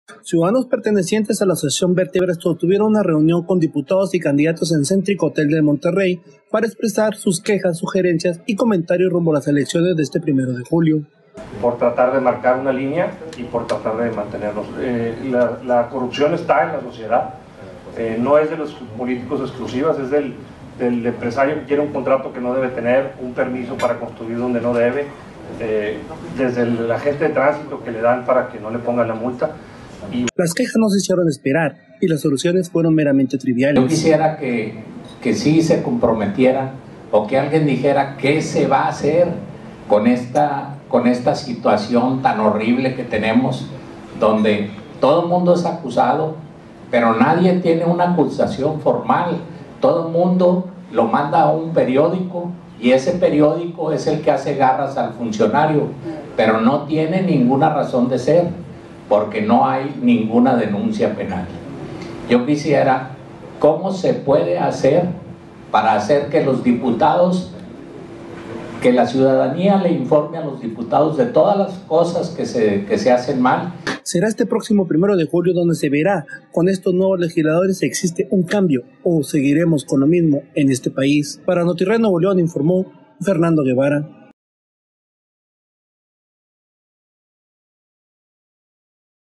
Ciudadanos pertenecientes a la Asociación Vértebras tuvieron una reunión con diputados y candidatos en Céntrico Hotel de Monterrey para expresar sus quejas, sugerencias y comentarios rumbo a las elecciones de este 1 de julio. Por tratar de marcar una línea y por tratar de mantenerlos. La corrupción está en la sociedad, no es de los políticos exclusivas, es del empresario que quiere un contrato que no debe tener, un permiso para construir donde no debe, desde el agente de tránsito que le dan para que no le pongan la multa. Las quejas no se hicieron esperar y las soluciones fueron meramente triviales. Yo quisiera que sí se comprometieran o que alguien dijera qué se va a hacer con esta situación tan horrible que tenemos, donde todo el mundo es acusado, pero nadie tiene una acusación formal. Todo el mundo lo manda a un periódico y ese periódico es el que hace garras al funcionario, pero no tiene ninguna razón de ser, porque no hay ninguna denuncia penal. Yo quisiera, ¿cómo se puede hacer para hacer que los diputados, que la ciudadanía le informe a los diputados de todas las cosas que se hacen mal? Será este próximo 1 de julio donde se verá con estos nuevos legisladores si existe un cambio o seguiremos con lo mismo en este país. Para Notirred Nuevo León informó Fernando Guevara.